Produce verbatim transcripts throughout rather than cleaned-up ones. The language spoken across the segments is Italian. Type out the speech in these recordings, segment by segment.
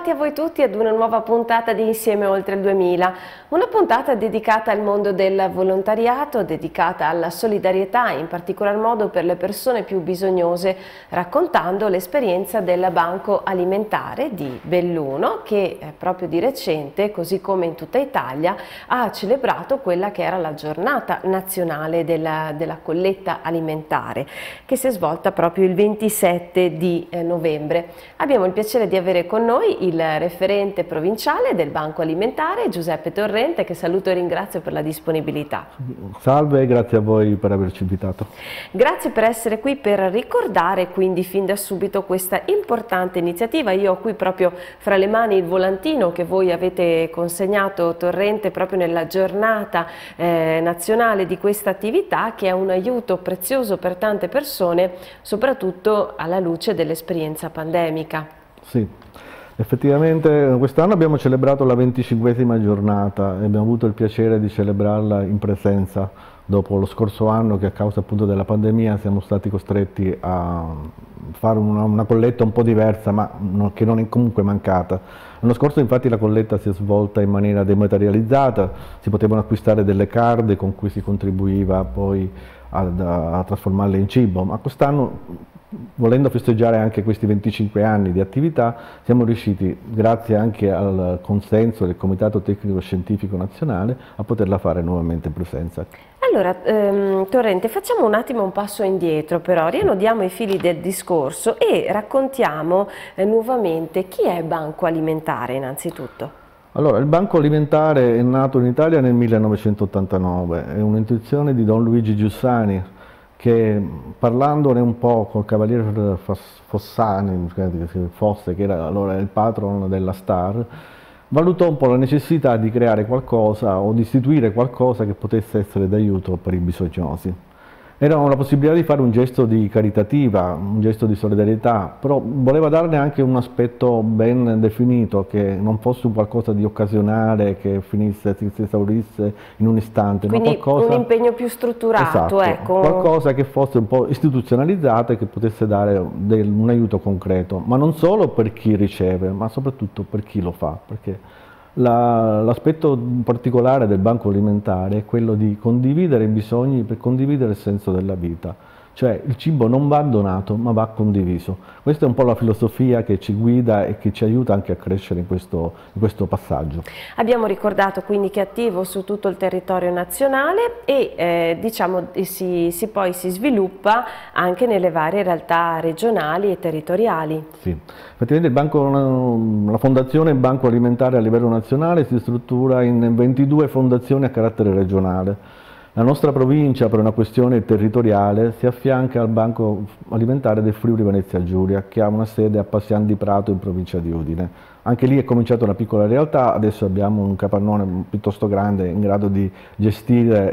Bentrovati a voi tutti ad una nuova puntata di Insieme Oltre il duemila, una puntata dedicata al mondo del volontariato, dedicata alla solidarietà, in particolar modo per le persone più bisognose, raccontando l'esperienza del Banco Alimentare di Belluno che eh, proprio di recente, così come in tutta Italia, ha celebrato quella che era la giornata nazionale della, della colletta alimentare, che si è svolta proprio il ventisette di eh, novembre. Abbiamo il piacere di avere con noi il referente provinciale del Banco Alimentare, Giuseppe Torrente, che saluto e ringrazio per la disponibilità. Salve e grazie a voi per averci invitato. Grazie per essere qui per ricordare quindi fin da subito questa importante iniziativa. Io ho qui proprio fra le mani il volantino che voi avete consegnato, Torrente, proprio nella giornata eh, nazionale di questa attività, che è un aiuto prezioso per tante persone, soprattutto alla luce dell'esperienza pandemica. Sì, effettivamente quest'anno abbiamo celebrato la venticinquesima giornata e abbiamo avuto il piacere di celebrarla in presenza dopo lo scorso anno che a causa appunto della pandemia siamo stati costretti a fare una, una colletta un po' diversa, ma no, che non è comunque mancata. L'anno scorso infatti la colletta si è svolta in maniera dematerializzata, si potevano acquistare delle card con cui si contribuiva poi a, a, a trasformarle in cibo, ma quest'anno, volendo festeggiare anche questi venticinque anni di attività, siamo riusciti, grazie anche al consenso del Comitato Tecnico Scientifico Nazionale, a poterla fare nuovamente in presenza. Allora, ehm, Torrente, facciamo un attimo un passo indietro però, rianodiamo i fili del discorso e raccontiamo eh, nuovamente chi è Banco Alimentare innanzitutto. Allora, il Banco Alimentare è nato in Italia nel millenovecentottantanove, è un'intuizione di Don Luigi Giussani, che parlandone un po' col cavaliere Fossani, Fosse, che era allora il patron della Star, valutò un po' la necessità di creare qualcosa o di istituire qualcosa che potesse essere d'aiuto per i bisognosi. Era una possibilità di fare un gesto di caritativa, un gesto di solidarietà, però voleva darne anche un aspetto ben definito, che non fosse un qualcosa di occasionale, che finisse, si esaurisse in un istante. Quindi ma qualcosa... un impegno più strutturato, esatto, ecco. Qualcosa che fosse un po' istituzionalizzato e che potesse dare del, un aiuto concreto, ma non solo per chi riceve, ma soprattutto per chi lo fa, perché l'aspetto particolare del Banco Alimentare è quello di condividere i bisogni per condividere il senso della vita, cioè il cibo non va donato ma va condiviso. Questa è un po' la filosofia che ci guida e che ci aiuta anche a crescere in questo, in questo passaggio. Abbiamo ricordato quindi che è attivo su tutto il territorio nazionale e eh, diciamo si, si poi si sviluppa anche nelle varie realtà regionali e territoriali. Sì, effettivamente il banco, la fondazione Banco Alimentare a livello nazionale si struttura in ventidue fondazioni a carattere regionale. La nostra provincia, per una questione territoriale, si affianca al Banco Alimentare del Friuli Venezia Giulia, che ha una sede a Passian di Prato in provincia di Udine. Anche lì è cominciata una piccola realtà, adesso abbiamo un capannone piuttosto grande in grado di gestire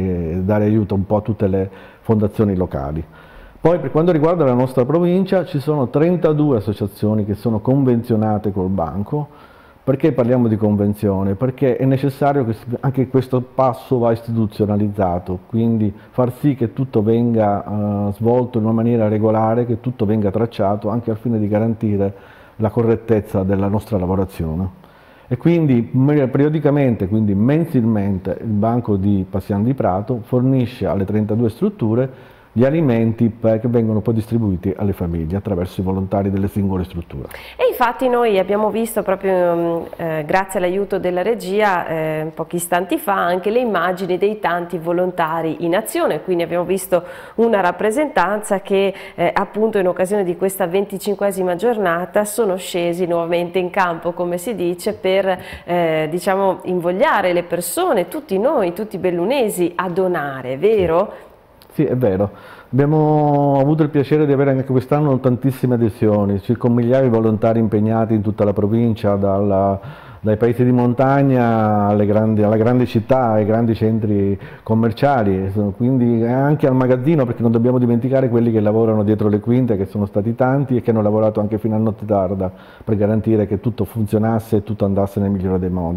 e dare aiuto un po' a tutte le fondazioni locali. Poi per quanto riguarda la nostra provincia ci sono trentadue associazioni che sono convenzionate col banco. Perché parliamo di convenzione? Perché è necessario che anche questo passo va istituzionalizzato, quindi far sì che tutto venga uh, svolto in una maniera regolare, che tutto venga tracciato anche al fine di garantire la correttezza della nostra lavorazione. E quindi periodicamente, quindi mensilmente, il Banco di Passian di Prato fornisce alle trentadue strutture gli alimenti che vengono poi distribuiti alle famiglie attraverso i volontari delle singole strutture. E infatti noi abbiamo visto proprio eh, grazie all'aiuto della regia eh, pochi istanti fa anche le immagini dei tanti volontari in azione, quindi abbiamo visto una rappresentanza che eh, appunto in occasione di questa venticinquesima giornata sono scesi nuovamente in campo, come si dice, per eh, diciamo invogliare le persone, tutti noi, tutti i bellunesi a donare, vero? Sì. Sì, è vero. Abbiamo avuto il piacere di avere anche quest'anno tantissime adesioni, circa un migliaio di volontari impegnati in tutta la provincia, dalla, dai paesi di montagna alle grandi, alla grande città, ai grandi centri commerciali, quindi anche al magazzino, perché non dobbiamo dimenticare quelli che lavorano dietro le quinte, che sono stati tanti e che hanno lavorato anche fino a notte tarda per garantire che tutto funzionasse e tutto andasse nel migliore dei modi.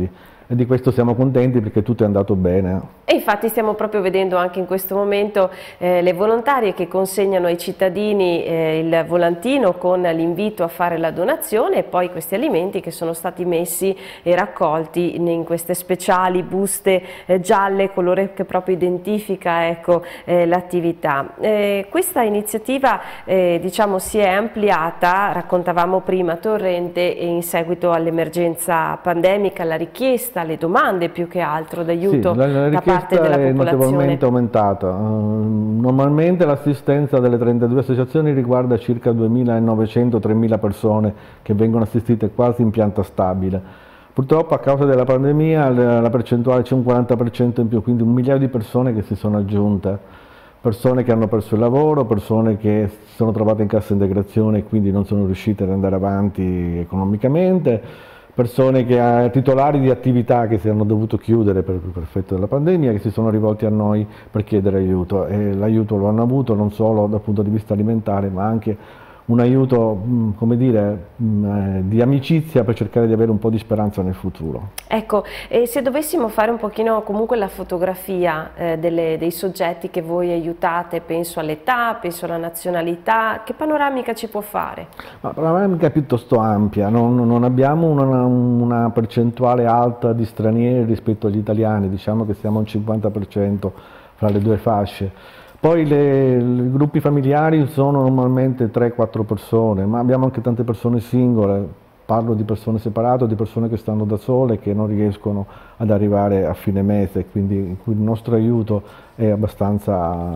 e di questo siamo contenti perché tutto è andato bene. E infatti stiamo proprio vedendo anche in questo momento eh, le volontarie che consegnano ai cittadini eh, il volantino con l'invito a fare la donazione e poi questi alimenti che sono stati messi e raccolti in queste speciali buste eh, gialle, colore che proprio identifica, ecco, eh, l'attività. Eh, questa iniziativa eh, diciamo si è ampliata, raccontavamo prima Torrente, in seguito all'emergenza pandemica, la richiesta, le domande più che altro d'aiuto sì, la, la da parte della è popolazione. notevolmente aumentata. Uh, normalmente l'assistenza delle trentadue associazioni riguarda circa duemilanovecento tremila persone che vengono assistite quasi in pianta stabile. Purtroppo a causa della pandemia la, la percentuale c'è un quaranta per cento in più, quindi un migliaio di persone che si sono aggiunte, persone che hanno perso il lavoro, persone che si sono trovate in cassa integrazione e quindi non sono riuscite ad andare avanti economicamente, persone che, titolari di attività che si hanno dovuto chiudere per, per effetto della pandemia, che si sono rivolti a noi per chiedere aiuto, e l'aiuto lo hanno avuto non solo dal punto di vista alimentare ma anche un aiuto, come dire, di amicizia per cercare di avere un po' di speranza nel futuro. Ecco, e se dovessimo fare un pochino comunque la fotografia eh, delle, dei soggetti che voi aiutate, penso all'età, penso alla nazionalità, che panoramica ci può fare? La panoramica è piuttosto ampia, non, non abbiamo una, una percentuale alta di stranieri rispetto agli italiani, diciamo che siamo al cinquanta per cento fra le due fasce. Poi le, i gruppi familiari sono normalmente tre quattro persone, ma abbiamo anche tante persone singole, parlo di persone separate, di persone che stanno da sole, che non riescono ad arrivare a fine mese, quindi il nostro aiuto è abbastanza,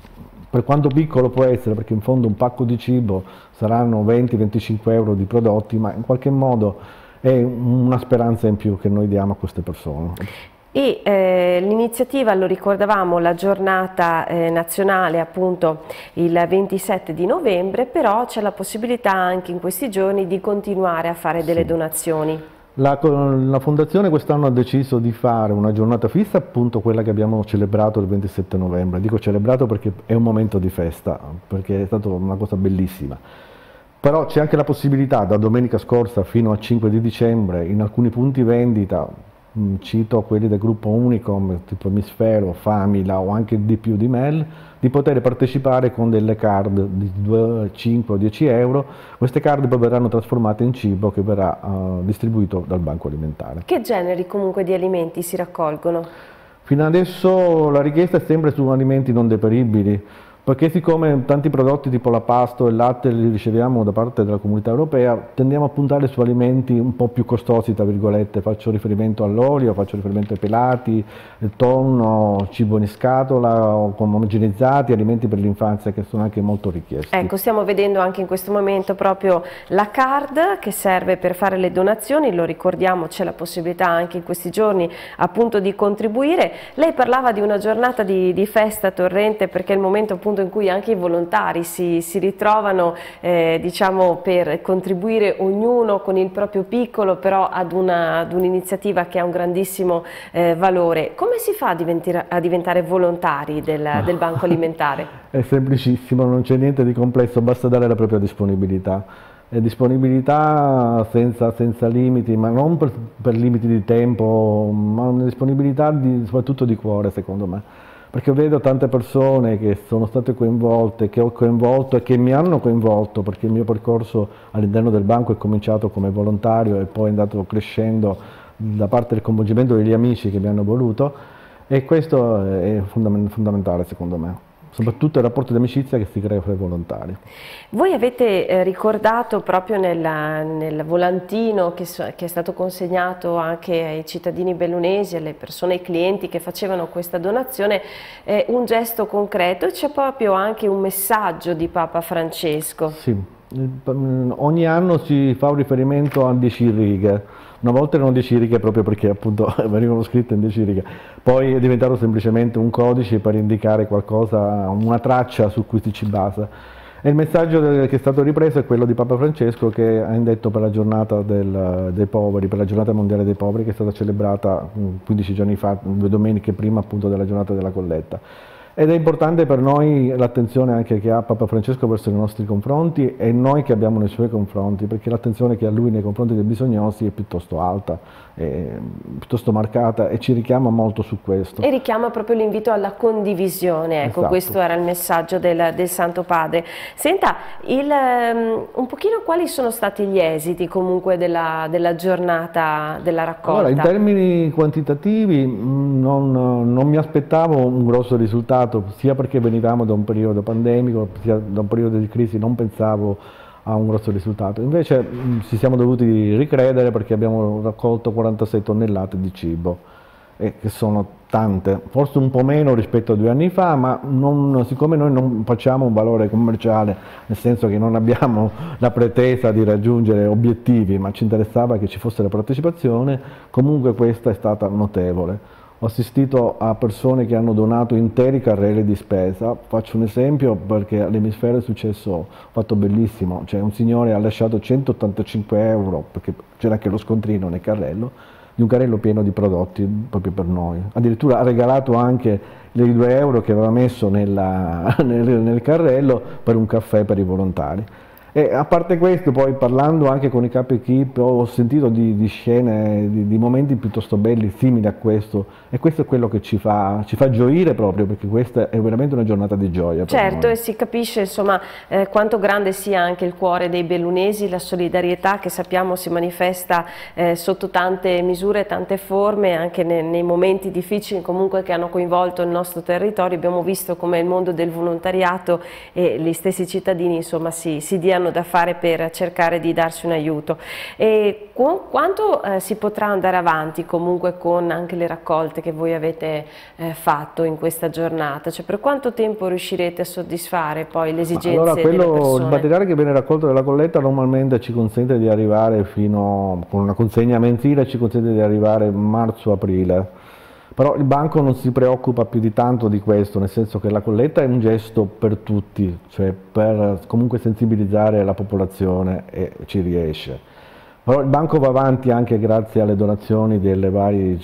per quanto piccolo può essere, perché in fondo un pacco di cibo saranno venti venticinque euro di prodotti, ma in qualche modo è una speranza in più che noi diamo a queste persone. E eh, l'iniziativa, lo ricordavamo, la giornata eh, nazionale appunto il ventisette di novembre, però c'è la possibilità anche in questi giorni di continuare a fare delle sì. donazioni. La, la Fondazione quest'anno ha deciso di fare una giornata fissa, appunto quella che abbiamo celebrato il ventisette novembre. Dico celebrato perché è un momento di festa, perché è stata una cosa bellissima. Però c'è anche la possibilità da domenica scorsa fino al cinque di dicembre in alcuni punti vendita, cito quelli del gruppo Unicom, tipo Emisfero, Famila o anche di più di Mel, di poter partecipare con delle card di due, cinque o dieci euro. Queste card poi verranno trasformate in cibo che verrà uh, distribuito dal Banco Alimentare. Che generi comunque di alimenti si raccolgono? Fino adesso la richiesta è sempre su alimenti non deperibili, perché siccome tanti prodotti tipo la pasta e il latte li riceviamo da parte della Comunità Europea, tendiamo a puntare su alimenti un po' più costosi, tra virgolette. Faccio riferimento all'olio, faccio riferimento ai pelati, il tonno, cibo in scatola, o omogenizzati, alimenti per l'infanzia che sono anche molto richiesti. Ecco, stiamo vedendo anche in questo momento proprio la card che serve per fare le donazioni, lo ricordiamo, c'è la possibilità anche in questi giorni appunto di contribuire. Lei parlava di una giornata di, di festa a Torrente perché è il momento appunto in cui anche i volontari si, si ritrovano eh, diciamo per contribuire ognuno con il proprio piccolo però ad un'iniziativa un che ha un grandissimo eh, valore. Come si fa a diventare, a diventare volontari del, del Banco Alimentare? È semplicissimo, non c'è niente di complesso, basta dare la propria disponibilità. E disponibilità senza, senza limiti, ma non per, per limiti di tempo, ma una disponibilità di, soprattutto di cuore secondo me. Perché vedo tante persone che sono state coinvolte, che ho coinvolto e che mi hanno coinvolto, perché il mio percorso all'interno del banco è cominciato come volontario e poi è andato crescendo da parte del coinvolgimento degli amici che mi hanno voluto, e questo è fondamentale secondo me. Soprattutto il rapporto di amicizia che si crea fra i volontari. Voi avete eh, ricordato proprio nella, nel volantino che, che è stato consegnato anche ai cittadini bellunesi, alle persone, ai clienti che facevano questa donazione, eh, un gesto concreto, e c'è proprio anche un messaggio di Papa Francesco. Sì, ogni anno si fa un riferimento a dieci righe. Una volta erano dieci righe proprio perché appunto venivano scritte in dieci righe, poi è diventato semplicemente un codice per indicare qualcosa, una traccia su cui si basa. E il messaggio che è stato ripreso è quello di Papa Francesco, che ha indetto per la giornata del, dei poveri, per la giornata mondiale dei poveri, che è stata celebrata quindici giorni fa, due domeniche prima appunto della giornata della colletta. Ed è importante per noi l'attenzione anche che ha Papa Francesco verso i nostri confronti e noi che abbiamo nei suoi confronti, perché l'attenzione che ha lui nei confronti dei bisognosi è piuttosto alta, è piuttosto marcata e ci richiama molto su questo. E richiama proprio l'invito alla condivisione, ecco, esatto. Questo era il messaggio del, del Santo Padre. Senta, il, um, un pochino quali sono stati gli esiti comunque della, della giornata della raccolta? Allora, in termini quantitativi non, non mi aspettavo un grosso risultato, sia perché venivamo da un periodo pandemico, sia da un periodo di crisi, non pensavo a un grosso risultato. Invece mh, ci siamo dovuti ricredere perché abbiamo raccolto quarantasei tonnellate di cibo, e che sono tante, forse un po' meno rispetto a due anni fa, ma non, siccome noi non facciamo un valore commerciale, nel senso che non abbiamo la pretesa di raggiungere obiettivi, ma ci interessava che ci fosse la partecipazione, comunque questa è stata notevole. Ho assistito a persone che hanno donato interi carrelli di spesa. Faccio un esempio perché all'Emisfero è successo un fatto bellissimo, cioè un signore ha lasciato centottantacinque euro, perché c'era anche lo scontrino nel carrello, di un carrello pieno di prodotti proprio per noi. Addirittura ha regalato anche i due euro che aveva messo nella, nel, nel carrello per un caffè per i volontari. E a parte questo, poi parlando anche con i capi equip, ho sentito di, di scene, di, di momenti piuttosto belli, simili a questo, e questo è quello che ci fa, ci fa gioire proprio, perché questa è veramente una giornata di gioia. Certo, e si capisce insomma eh, quanto grande sia anche il cuore dei bellunesi, la solidarietà che sappiamo si manifesta eh, sotto tante misure, tante forme, anche ne, nei momenti difficili comunque che hanno coinvolto il nostro territorio. Abbiamo visto come il mondo del volontariato e gli stessi cittadini insomma si, si diano da fare per cercare di darsi un aiuto. E quanto eh, si potrà andare avanti comunque con anche le raccolte che voi avete eh, fatto in questa giornata? Cioè, per quanto tempo riuscirete a soddisfare poi le esigenze allora, quello, delle persone? Il materiale che viene raccolto dalla colletta normalmente ci consente di arrivare fino, con una consegna mensile, ci consente di arrivare marzo-aprile. Però il banco non si preoccupa più di tanto di questo, nel senso che la colletta è un gesto per tutti, cioè per comunque sensibilizzare la popolazione, e ci riesce. Però il banco va avanti anche grazie alle donazioni dei vari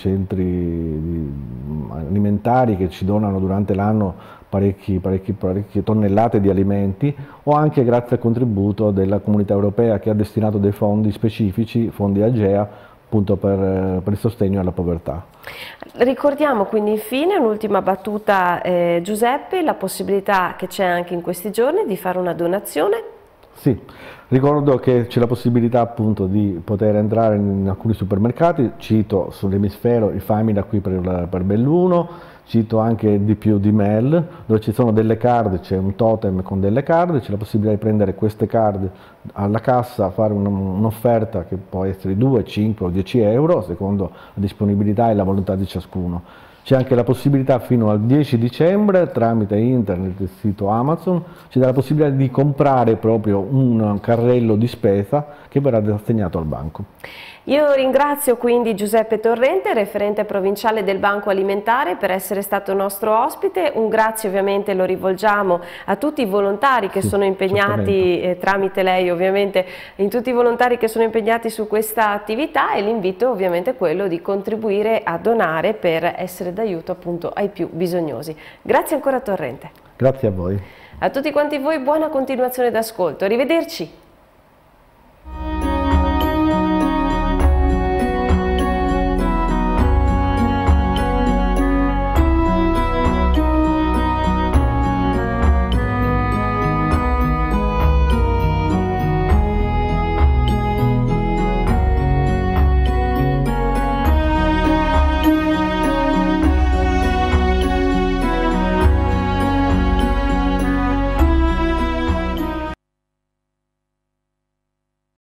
centri alimentari che ci donano durante l'anno parecchi, parecchi, parecchie tonnellate di alimenti, o anche grazie al contributo della Comunità Europea che ha destinato dei fondi specifici, fondi AGEA, appunto per, per il sostegno alla povertà. Ricordiamo quindi infine un'ultima battuta, eh, Giuseppe, la possibilità che c'è anche in questi giorni di fare una donazione. Sì, ricordo che c'è la possibilità appunto di poter entrare in alcuni supermercati, cito sull'Emisfero il Famila qui per, per Belluno, cito anche di più di Mel, dove ci sono delle card, c'è un totem con delle card, c'è la possibilità di prendere queste card alla cassa, fare un'offerta che può essere due, cinque o dieci euro, secondo la disponibilità e la volontà di ciascuno. C'è anche la possibilità fino al dieci dicembre, tramite internet e il sito Amazon, c'è la possibilità di comprare proprio un carrello di spesa che verrà assegnato al banco. Io ringrazio quindi Giuseppe Torrente, referente provinciale del Banco Alimentare, per essere stato nostro ospite. Un grazie ovviamente lo rivolgiamo a tutti i volontari che sì, sono impegnati, eh, tramite lei ovviamente, in tutti i volontari che sono impegnati su questa attività, e l'invito ovviamente è quello di contribuire a donare per essere d'aiuto appunto ai più bisognosi. Grazie ancora Torrente. Grazie a voi. A tutti quanti voi buona continuazione d'ascolto, arrivederci.